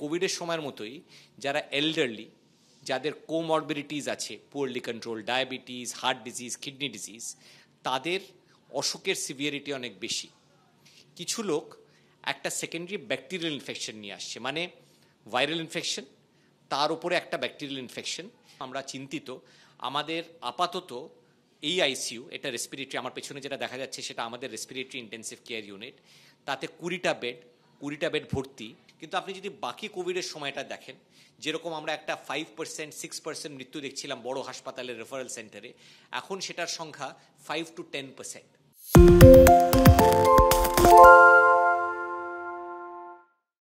কোভিডের সময়ের মতোই যারা এল্ডারলি, যাদের কোমরবিডিটিস আছে, poorly control, diabetes, heart disease, kidney disease, তাদের অসুখের সিভিয়ারিটি অনেক বেশি। কিছু লোক একটা সেকেন্ডারি ব্যাকটেরিয়াল ইনফেকশন নিয়ে আসছে, মানে ভাইরাল ইনফেকশন, তার উপরে একটা ব্যাকটেরিয়াল ইনফেকশন। আমরা চিন্তিত। আমাদের আপাতত এই আইসিইউ, এটা রেসপিরেটরি, আমার পেছনে যেটা দেখা যাচ্ছে সেটা আমাদের রেসপিরেটরি ইন্টেন্সিভ কেয়ার ইউনিট, তাতে 20টা বেড ভর্তি। কিন্তু আপনি যদি বাকি কোভিডের সময়টা দেখেন, যেরকম আমরা একটা 5%, 6% মৃত্যু দেখছিলাম বড় হাসপাতালের রেফারেল সেন্টারে, এখন সেটার সংখ্যা 5 to 10%।